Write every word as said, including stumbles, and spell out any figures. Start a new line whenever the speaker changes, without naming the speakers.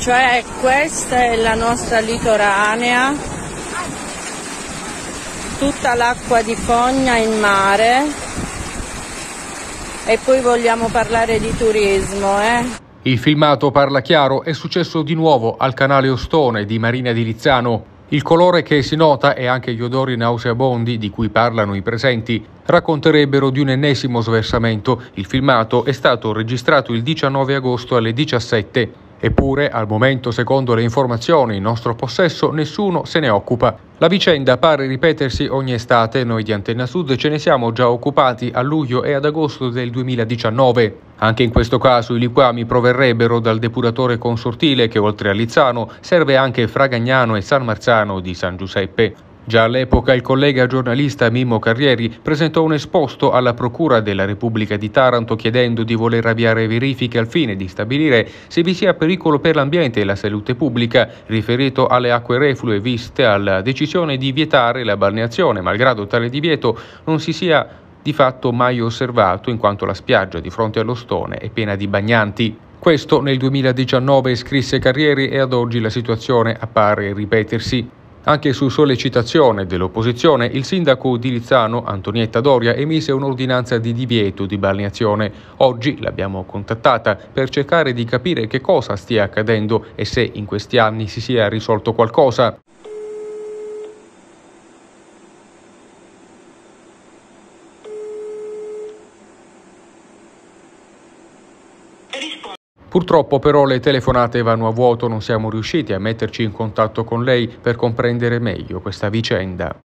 Cioè questa è la nostra litoranea, tutta l'acqua di fogna in mare, e poi vogliamo parlare di turismo, eh?
Il filmato parla chiaro, è successo di nuovo al canale Ostone di Marina di Lizzano. Il colore che si nota e anche gli odori nauseabondi di cui parlano i presenti racconterebbero di un ennesimo sversamento. Il filmato è stato registrato il diciannove agosto alle diciassette. Eppure, al momento, secondo le informazioni in nostro possesso, nessuno se ne occupa. La vicenda pare ripetersi ogni estate. Noi di Antenna Sud ce ne siamo già occupati a luglio e ad agosto del duemiladiciannove. Anche in questo caso i liquami proverrebbero dal depuratore consortile che, oltre a Lizzano, serve anche Fragagnano e San Marzano di San Giuseppe. Già all'epoca il collega giornalista Mimmo Carrieri presentò un esposto alla Procura della Repubblica di Taranto chiedendo di voler avviare verifiche al fine di stabilire se vi sia pericolo per l'ambiente e la salute pubblica riferito alle acque reflue, viste alla decisione di vietare la balneazione, malgrado tale divieto non si sia di fatto mai osservato in quanto la spiaggia di fronte allo Stone è piena di bagnanti. Questo nel duemiladiciannove scrisse Carrieri e ad oggi la situazione appare ripetersi. Anche su sollecitazione dell'opposizione, il sindaco di Lizzano, Antonietta Doria, emise un'ordinanza di divieto di balneazione. Oggi l'abbiamo contattata per cercare di capire che cosa stia accadendo e se in questi anni si sia risolto qualcosa. Purtroppo però le telefonate vanno a vuoto, non siamo riusciti a metterci in contatto con lei per comprendere meglio questa vicenda.